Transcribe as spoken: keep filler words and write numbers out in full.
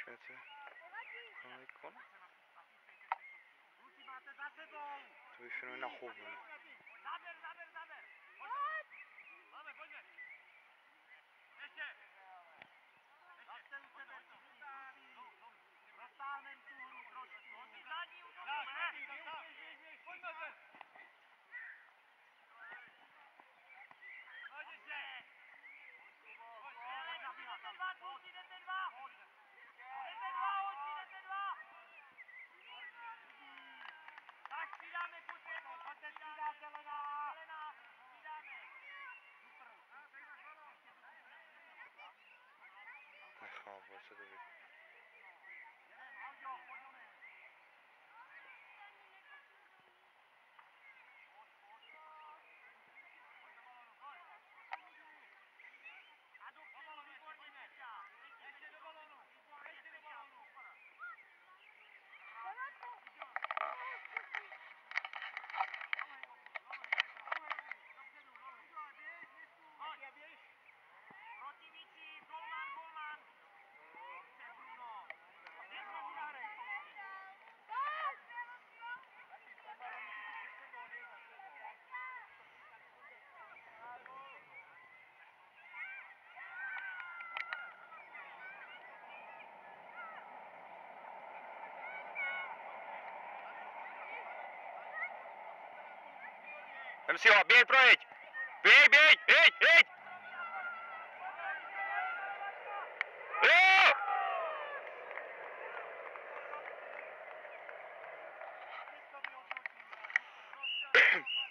Přece. No ikon. Máte za sebou! To je všechno na chovu. Závěr, závěr, závěr! Máme, pojďme! Ještě! Ještě! u sebe, roztáhnem tu hru trošku. Zadní útoky, ne? Pojďme se! Pojď ještě! Jdete dva, kluci, jdete dva! Jdete dva, hoďte, jdete dva! Tak střídáme, pojďte, pojďte, střídá, zelená! Zelená, střídáme! Super! Nechápu, co to vypadá. Jedem, Alďo, pojď do mě! A dopředu, výborně, Peťa! Ještě do balónu! Ještě do balónu! Proti míči, golman, golman! Dobře, Bruno! Běž, Magunárek! Vem si ho, běž, projeď! Běž, běž, běž, běž! Jo!